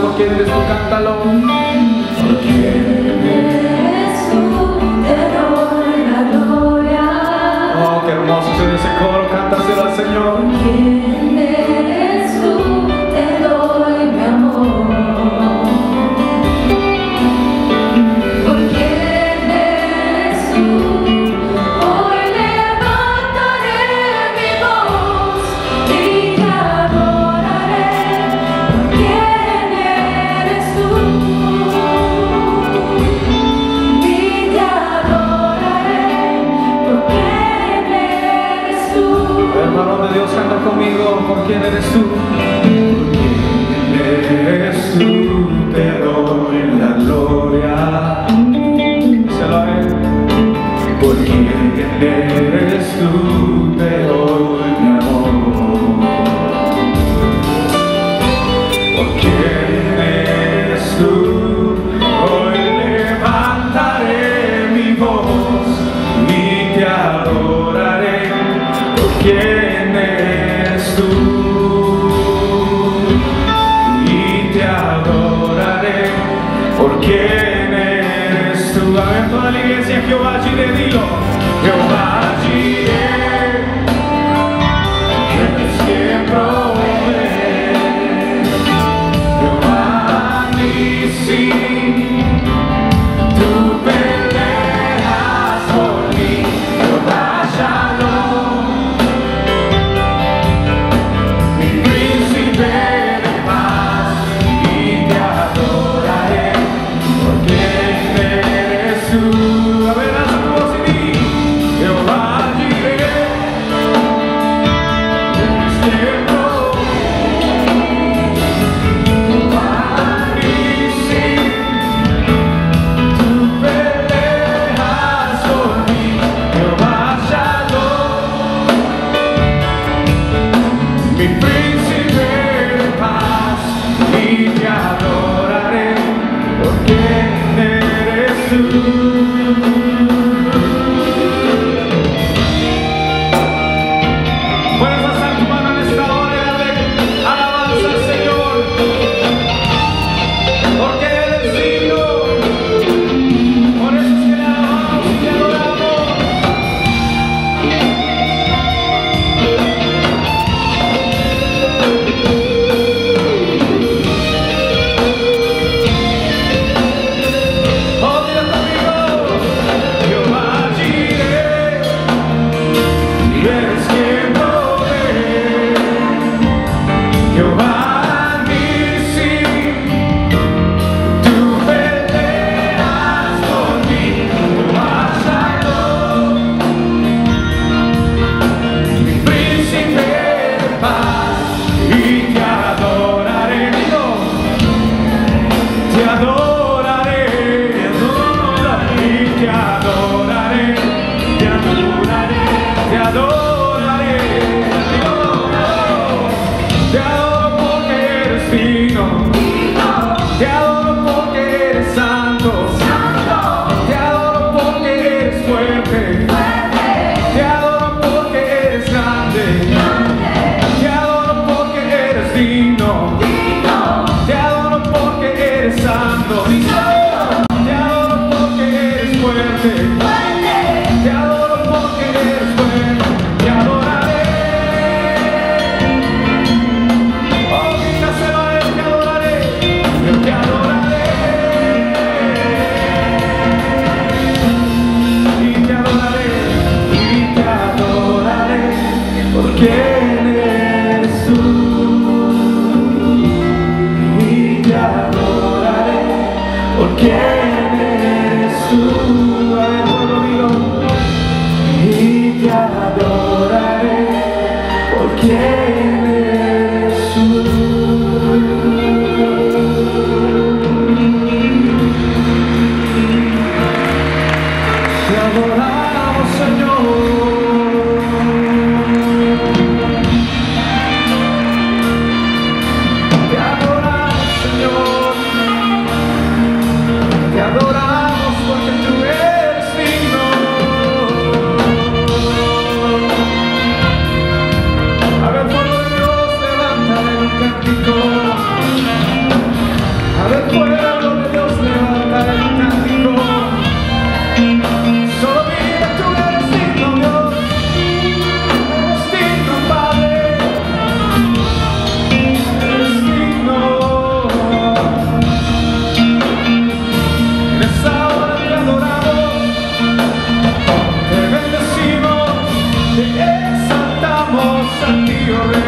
por quién eres tú, cántalo. Por quién eres tú, te doy la gloria. Oh, qué hermoso es ese coro, cántaselo al Señor. ¿Quién eres tú? Te doy mi amor. ¿Por quién eres tú? Hoy levantaré mi voz y te adoraré. ¿Por quién eres tú? Y te adoraré. ¿Por quién eres tú? El varón de Dios canta conmigo, ¿por quién eres tú? ¿Por quién eres tú? Te doy la gloria. Díselo a él. ¿Por quién eres tú? Te doy mi amor. ¿Por quién eres tú? Hoy levantaré mi voz y te adoraré. ¿Por quién eres tú? Y te adoraré. ¿Por quién eres tú? A ver, toda la iglesia, Jehová Jireh, dilo. Jehová Jireh, eres quien provee. Jehová Nissi, tú peleas por mí. Jehová Shalom, mi príncipe de paz, y te adoraré. ¿Por quién eres tú? A ver, alza tu voz y di. Jehová Jireh, eres quien provee. Jehová Nissi, tú peleas por mí. Jehová Shalom, mi príncipe de paz, y te adoraré. ¿Por quién eres tú? Puedes alzar tu mano en esta hora y darle alabanza al Señor, porque Él es digno. Por eso es que le alabamos y le adoramos. Oh, dile conmigo. Jehová Jireh, eres quien provee. Jehová Nissi, tú peleas por mí. Jehová Shalom, mi príncipe de paz, y te adoraré. Digo, te adoraré, y te adoraré, te adoraré, te adoraré. Digo, te adoro porque eres digno, te adoro porque eres santo, te adoro porque eres fuerte, te adoro porque eres grande, te adoro porque eres digno, te adoro porque eres santo, te adoro porque eres fuerte, te adoro porque eres fuerte, te adoraré. Oh, dígaselo a él, te adoraré, yo te adoraré. Y te adoraré, y te adoraré. ¿Por quién eres tú? Y te adoraré. ¿Por quién eres tú? A ver, pueblo, dilo. Y te adoraré. ¿Por quién eres tú? Te adoramos, Señor. oh Rey.